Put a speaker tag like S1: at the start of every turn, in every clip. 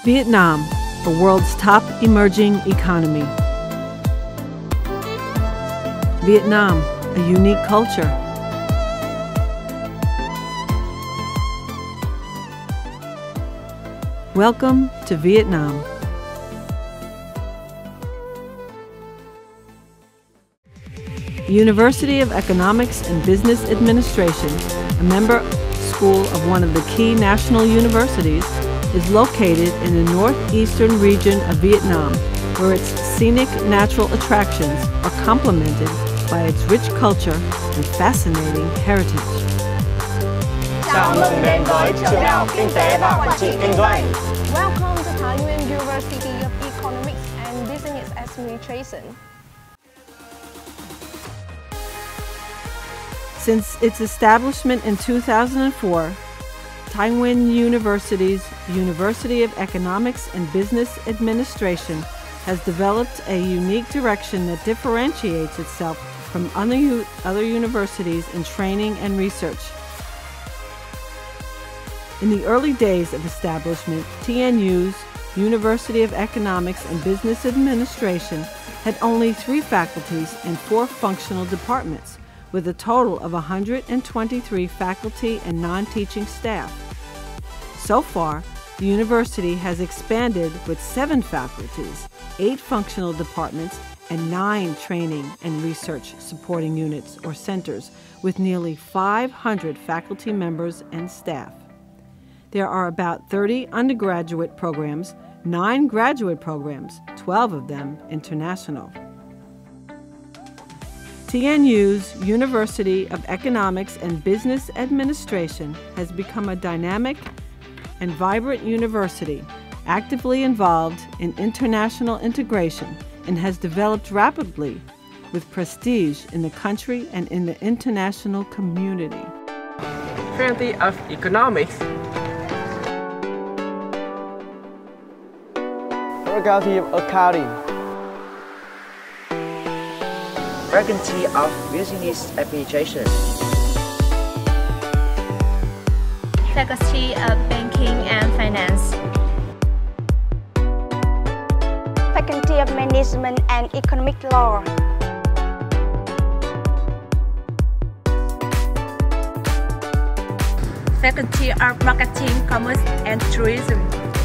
S1: Vietnam, the world's top emerging economy. Vietnam, a unique culture. Welcome to Vietnam. The University of Economics and Business Administration, a member school of one of the key national universities, is located in the northeastern region of Vietnam, where its scenic natural attractions are complemented by its rich culture and fascinating heritage.
S2: Chào mừng đến với trường đại học Kinh tế và Quản trị Kinh doanh.
S3: Welcome to Thái Nguyên University of Economics and Business Administration.
S1: Since its establishment in 2004, Thái Nguyên University's University of Economics and Business Administration has developed a unique direction that differentiates itself from other universities in training and research. In the early days of establishment, TNU's University of Economics and Business Administration had only 3 faculties and 4 functional departments, with a total of 123 faculty and non-teaching staff. So far, the university has expanded with 7 faculties, 8 functional departments, and 9 training and research supporting units or centers, with nearly 500 faculty members and staff. There are about 30 undergraduate programs, 9 graduate programs, 12 of them international. TNU's University of Economics and Business Administration has become a dynamic and vibrant university, actively involved in international integration, and has developed rapidly with prestige in the country and in the international community.
S2: Faculty of Economics, Faculty of Accounting, Faculty of Business Administration,
S4: Faculty of Banking and Finance,
S5: Faculty of Management and Economic Law,
S4: Faculty of Marketing, Commerce and Tourism,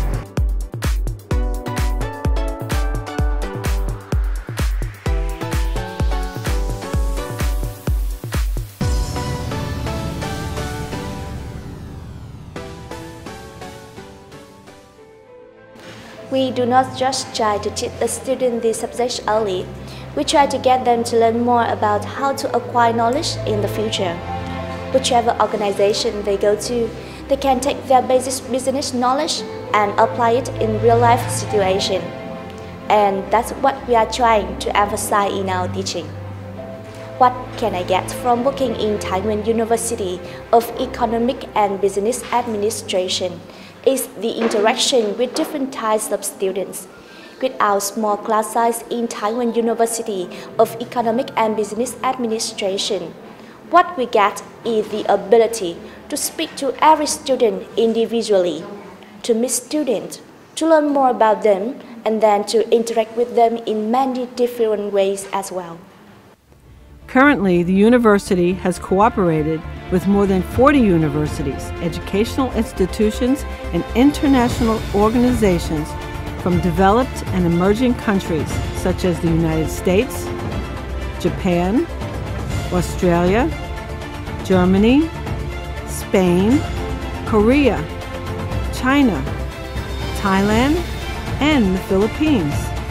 S5: We do not just try to teach the student the subject early. We try to get them to learn more about how to acquire knowledge in the future. Whichever organization they go to, they can take their basic business knowledge and apply it in real-life situation. And that's what we are trying to emphasize in our teaching. What can I get from working in Thái Nguyên University of Economic and Business Administration is the interaction with different types of students. With our small class size in Thái Nguyên University of Economic and Business Administration, what we get is the ability to speak to every student individually, to meet students, to learn more about them, and then to interact with them in many different ways as well.
S1: Currently, the university has cooperated with more than 40 universities, educational institutions, and international organizations from developed and emerging countries such as the United States, Japan, Australia, Germany, Spain, Korea, China, Thailand, and the Philippines.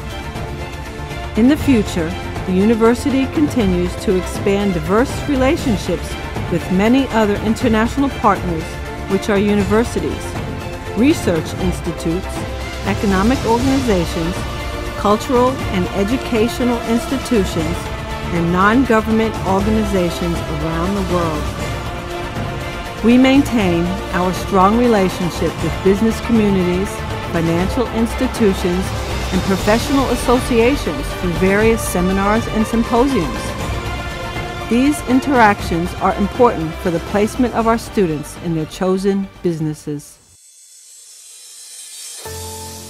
S1: In the future, the university continues to expand diverse relationships with many other international partners, which are universities, research institutes, economic organizations, cultural and educational institutions, and non-government organizations around the world. We maintain our strong relationship with business communities, financial institutions, and professional associations through various seminars and symposiums. These interactions are important for the placement of our students in their chosen businesses.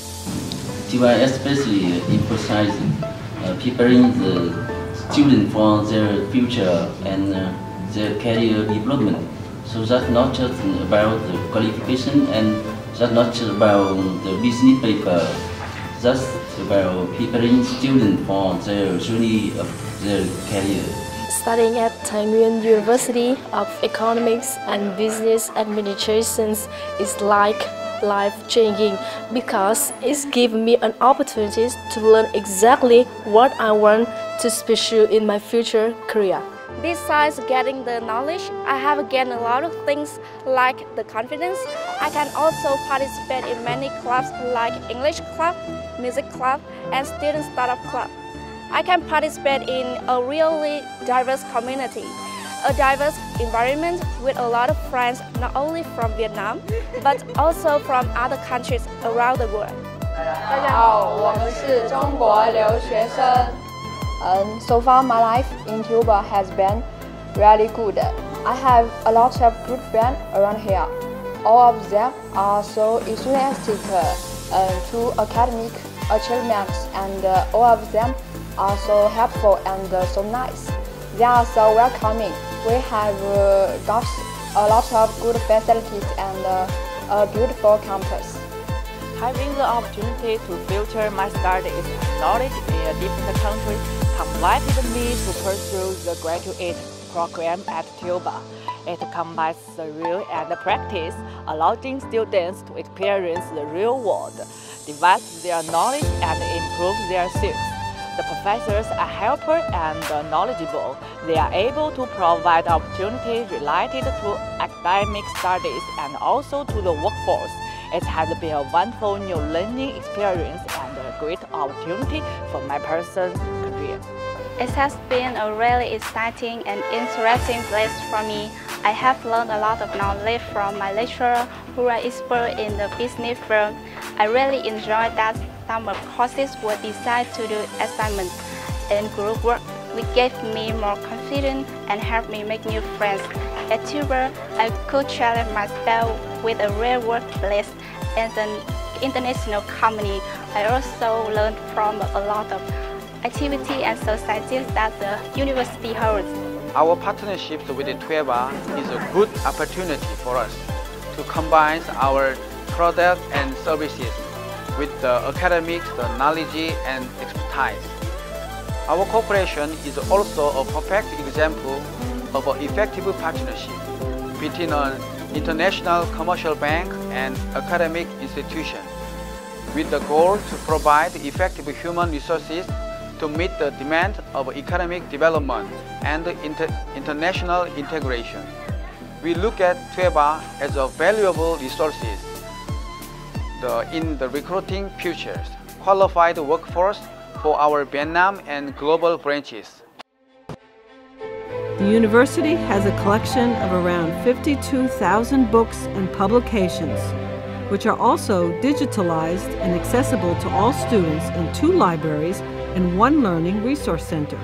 S6: TUBA especially emphasizes preparing the students for their future and their career development. So that's not just about the qualification and that's not just about the business paper. That's about preparing students for their journey of their career.
S7: Studying at Thái Nguyên University of Economics and Business Administration is like life-changing because it's given me an opportunity to learn exactly what I want to pursue in my future career.
S5: Besides getting the knowledge, I have gained a lot of things like the confidence. I can also participate in many clubs like English club, music club, and student startup club. I can participate in a really diverse community, a diverse environment with a lot of friends not only from Vietnam, but also from other countries around the world.
S3: 大家好，我们是中国留学生。So far my life in TUBA has been really good. I have a lot of good friends around here. All of them are so enthusiastic to academic achievements, and all of them are so helpful and so nice. They are so welcoming. We have got a lot of good facilities and a beautiful campus.
S8: Having the opportunity to future my studies and knowledge in a different country compelled me to pursue the graduate program at TUBA. It combines the real and the practice, allowing students to experience the real world, develop their knowledge and improve their skills. The professors are helpful and knowledgeable. They are able to provide opportunities related to academic studies and also to the workforce. It has been a wonderful new learning experience and a great opportunity for my personal career.
S9: It has been a really exciting and interesting place for me. I have learned a lot of knowledge from my lecturer who are expert in the business field. I really enjoyed that summer courses were designed to do assignments and group work, which gave me more confidence and helped me make new friends. At TUBA, I could challenge myself with a real workplace and an international company. I also learned from a lot of activity and societies that the university holds.
S10: Our partnership with TUBA is a good opportunity for us to combine our products and services with the academics, the knowledge and expertise. Our cooperation is also a perfect example of an effective partnership between an international commercial bank and academic institution, with the goal to provide effective human resources to meet the demand of economic development and international integration. We look at TUBA as a valuable resource in the recruiting futures, qualified workforce for our Vietnam and global branches.
S1: The university has a collection of around 52,000 books and publications, which are also digitalized and accessible to all students in 2 libraries and 1 learning resource center.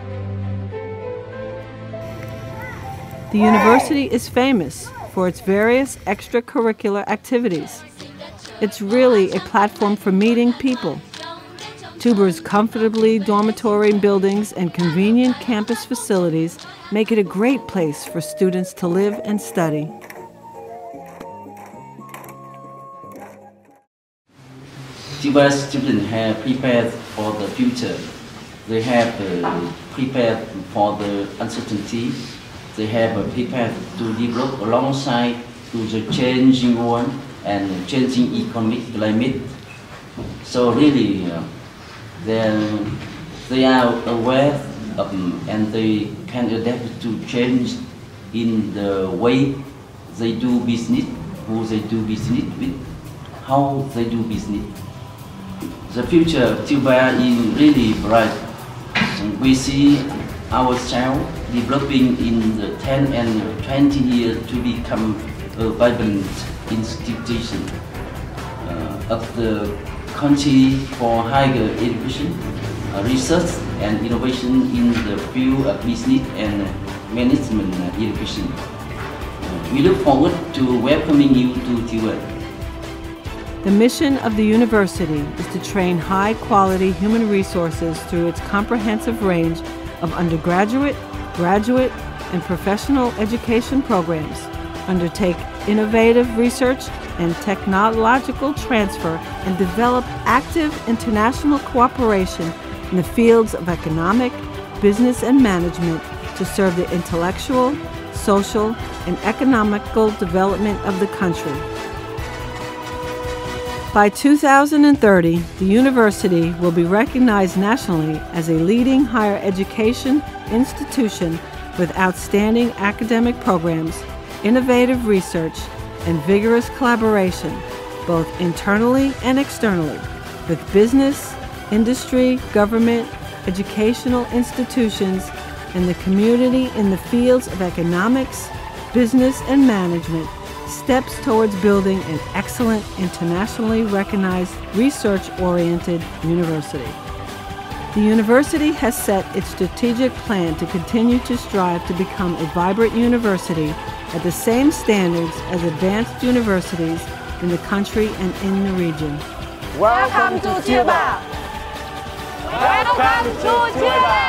S1: The university is famous for its various extracurricular activities. It's really a platform for meeting people. TUBA's comfortably dormitory buildings and convenient campus facilities make it a great place for students to live and study.
S6: TUBA students have prepared for the future. They have prepared for the uncertainty. They have prepared to develop alongside to the changing world and changing economic climate. So really, they are aware of and they can adapt to change in the way they do business, who they do business with, how they do business. The future of TUBA is really bright. We see ourselves developing in the 10 and 20 years to become a vibrant institution of the country for higher education, research and innovation in the field of business and management education. We look forward to welcoming you to TUBA.
S1: The mission of the university is to train high-quality human resources through its comprehensive range of undergraduate, graduate, and professional education programs, undertake innovative research and technological transfer, and develop active international cooperation in the fields of economic, business, and management to serve the intellectual, social, and economical development of the country. By 2030, the university will be recognized nationally as a leading higher education institution with outstanding academic programs, innovative research, and vigorous collaboration, both internally and externally, with business, industry, government, educational institutions, and the community in the fields of economics, business, and management, steps towards building an excellent, internationally recognized, research-oriented university. The university has set its strategic plan to continue to strive to become a vibrant university at the same standards as advanced universities in the country and in the region.
S2: Welcome to Cuba! Welcome to Cuba!